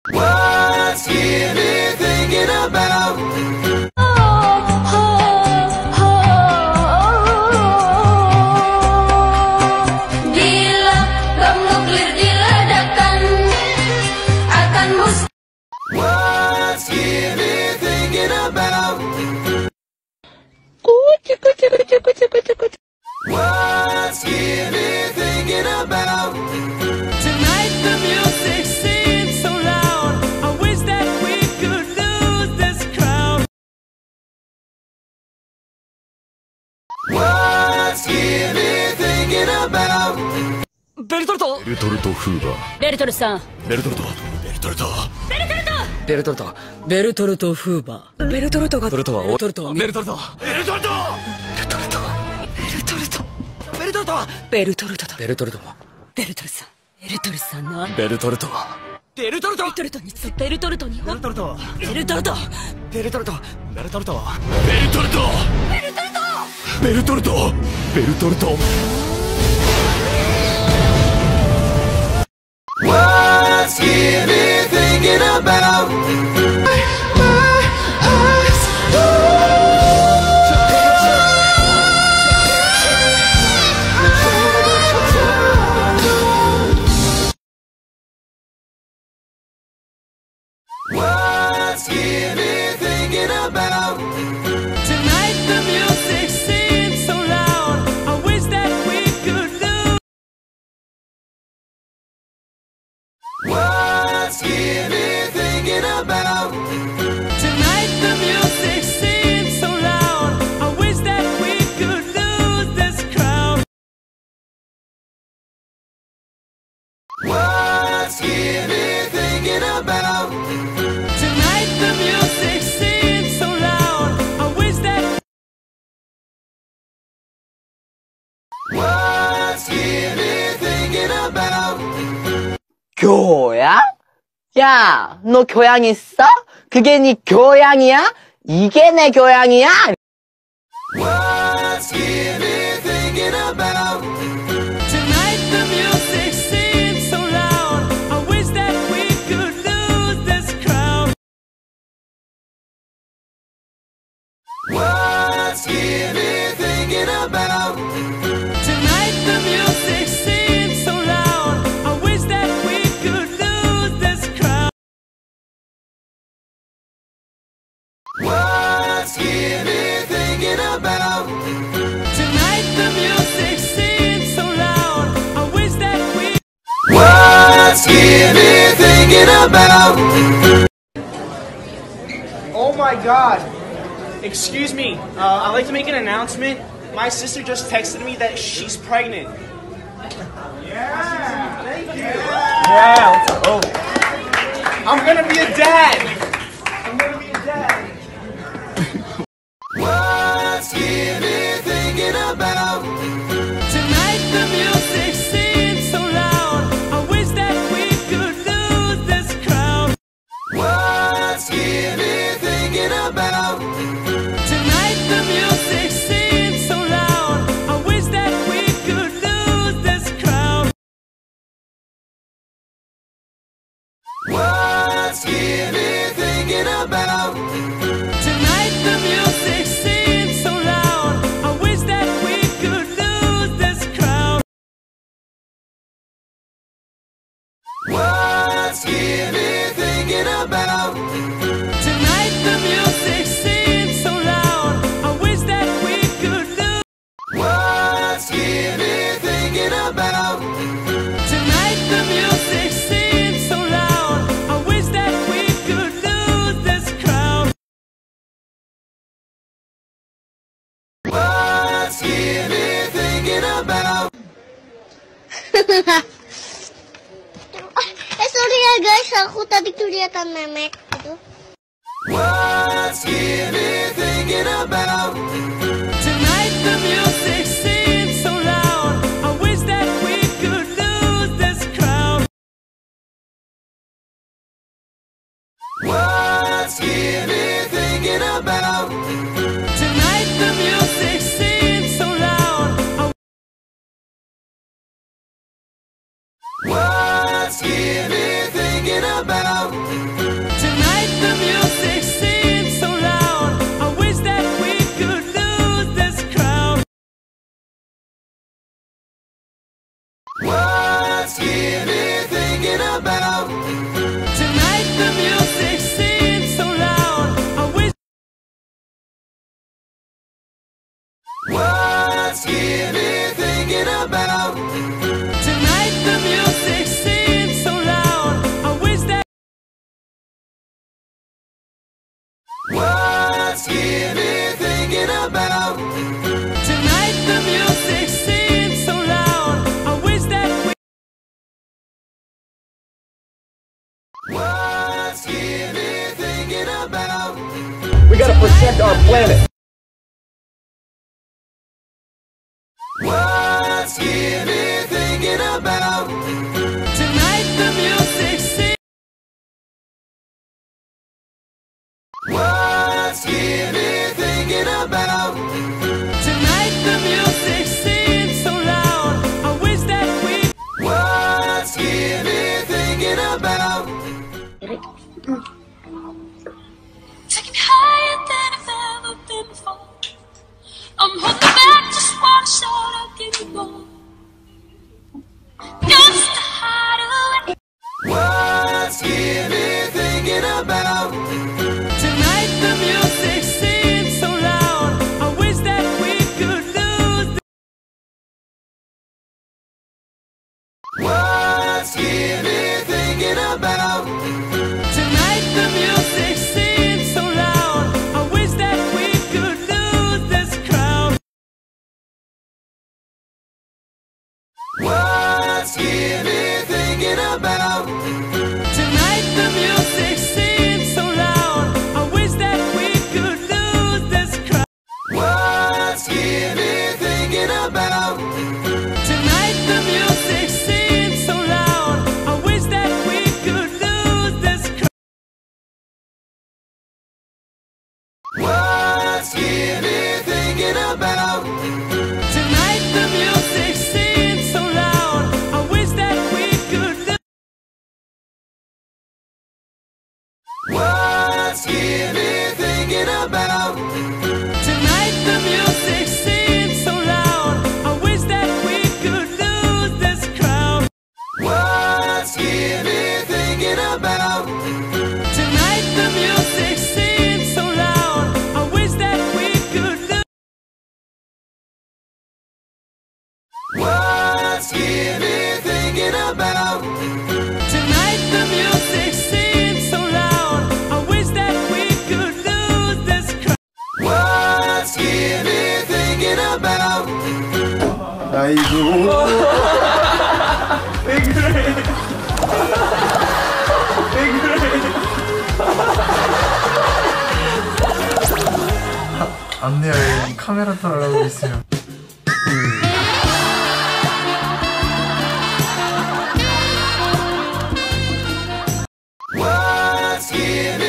What's Kitty thinking about? Bila bom nuklir diledakkan akan musnah. What's Kitty thinking about? What's Kitty thinking about? Tonight the music seems so loud. I wish that we could lose this crowd. What's Kitty thinking about? ベルトルトベルトルト・フーバー。 ベルトルさん。 ベルトルト。ベルトルト。 ベルトルト。 ベルトルトベルトルトフーバー。ベルトルトが。 ベルトルトはベルトルトは。 ベルトルトベルトルト。 ベルトルトベルトルトだ。 ベルトルトベルトルさん。ベルトルさんな。 ベルトルトベルトルトベルトルトにベルトルトには。 ベルトルトベルトルト。 ベルトルトベルトルトベルトルト。ベルトルト。ベルトルト。 What's Kitty thinking about? What's Kitty thinking about? Tonight the music seems so loud. I wish that we could lose. What's Kitty thinking about? Tonight the music seems so loud. I wish that we could lose this crowd. What's Kitty thinking about? Tonight the music seems so loud. I wish that. What's Kitty thinking about? 교양? 야, 너 교양 있어? 그게 네 교양이야? 이게 내 교양이야? What's Kitty thinking about? Tonight the music seems so loud. I wish that we could lose this crowd. What's Kitty thinking about? Tonight the music seems so loud. I wish that we could lose this crowd. What's Kitty thinking about? Tonight the music seems so loud. I wish that we. What's Kitty thinking about? Oh my god. Excuse me. I'd like to make an announcement. My sister just texted me that she's pregnant. Yeah. Thank you. Yeah. Let's go. I'm gonna be a dad. I'm gonna be a dad. What's Kitty thinking about? Tonight the music seems so loud. I wish that we could lose this crowd. What's Kitty thinking about? Tonight the music seems so loud. I wish that we could lose this crowd. What's Kitty thinking about? Tonight the music seems so loud. I wish that we could lose this crowd. What's Kitty thinking about? Tonight the music seems so loud. I wish that we could lose. What's Kitty thinking about? Tonight the music seems so loud. I wish that we could lose this crowd. What's Kitty thinking about? Sorry ya guys, aku tadi kelihatan memek gitu. What's Kitty thinking about? Tonight the music seems so loud. I wish that we could lose this crowd. What's Kitty thinking about? Tonight the music seems so loud. What's Kitty thinking about? Tonight the music seems so loud. I wish that we could lose this crowd. What's Stevie thinking about? Tonight the music seems so loud. I wish. What's Stevie thinking about? Tonight the music seems so loud. I wish that. What's Stevie thinking about? Tonight the music seems so loud. I wish that we. What's Stevie thinking about? We gotta protect our planet. What's Stevie thinking about? Tonight the music seems. What's Stevie thinking about? Tonight the music seems so loud. I wish that we. What's Stevie thinking about? Take me higher than I've ever been before. I'm holding back just one shot, I'll give you more. Just to hide away. What's Stevie thinking about? Tonight the music seems so loud. I wish that we could lose. What's Stevie thinking about? Tonight the music seems so loud. I wish that we could lose this crowd. What's Stevie thinking about? Tonight the music seems so loud. I wish that we could lose this crowd. What's Stevie thinking about? Tonight the music seems so loud. I wish that we could lose this crowd. What's Stevie thinking about? Tonight the music seems so loud. I wish that we could lose. What's Stevie thinking about? Tonight the music seems so loud. I wish that we could lose this crowd. What's Stevie thinking about? Tonight the music seems so loud. I wish that we could lose. What's Stevie thinking about? Tonight the music seems so loud. I wish that we could lose this crowd. What's Stevie thinking about? 안 돼요. 여기 카메라 따라가고 있어요. What's Stevie